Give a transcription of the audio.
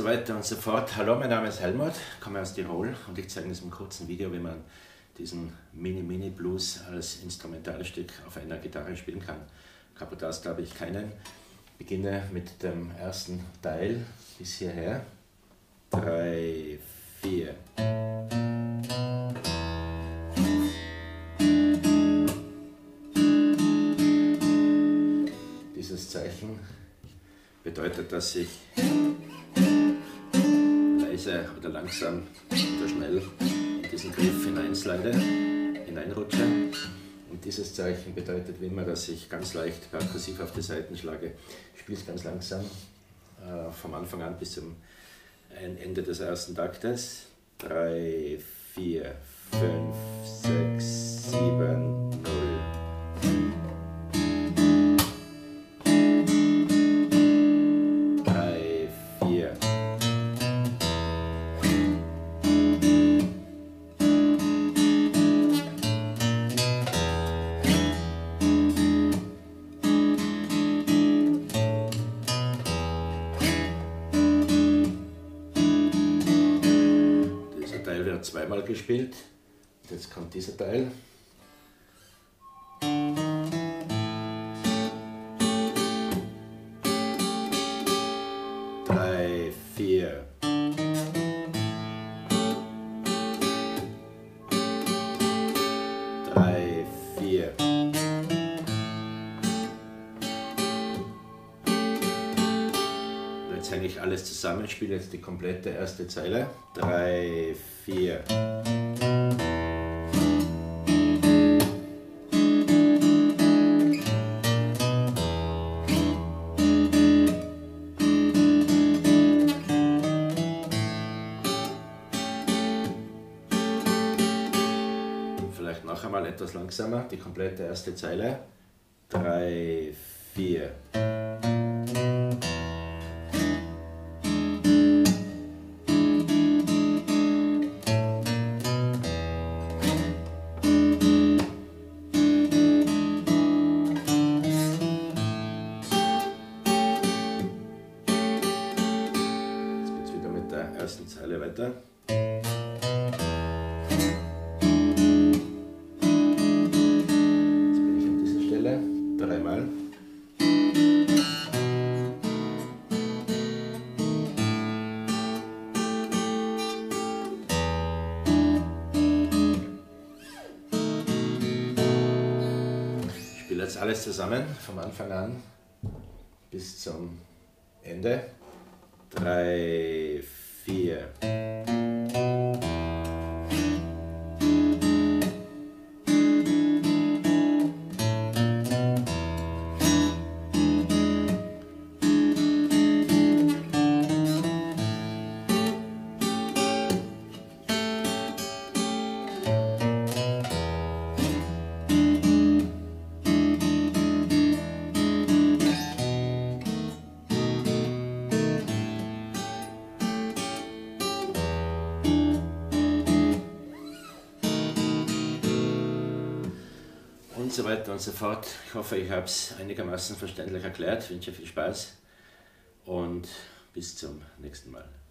weiter und so fort. Hallo, mein Name ist Helmut, komme aus Tirol und ich zeige in diesem kurzen Video, wie man diesen Mini-Blues als Instrumentalstück auf einer Gitarre spielen kann. Kapotas habe ich keinen. Ich beginne mit dem ersten Teil bis hierher. 3, 4. Dieses Zeichen bedeutet, dass ich leise oder langsam oder schnell in diesen Griff hineinrutsche. Und dieses Zeichen bedeutet wie immer, dass ich ganz leicht perkussiv auf die Saiten schlage. Ich spiele es ganz langsam, vom Anfang an bis zum Ende des ersten Taktes. 3, 4, 5, 6, 7, 0. 3, 4. Dieser Teil wird zweimal gespielt. Jetzt kommt dieser Teil. Drei, vier. Drei, vier. Jetzt hänge ich alles zusammen, spiele jetzt die komplette erste Zeile. 3, 4. Vielleicht noch einmal etwas langsamer, die komplette erste Zeile. 3, 4. Ersten Zeile weiter. Jetzt bin ich an dieser Stelle dreimal. Ich spiele jetzt alles zusammen, vom Anfang an bis zum Ende. 3, 4. Und so weiter und so fort. Ich hoffe, ich habe es einigermaßen verständlich erklärt. Ich wünsche viel Spaß und bis zum nächsten Mal.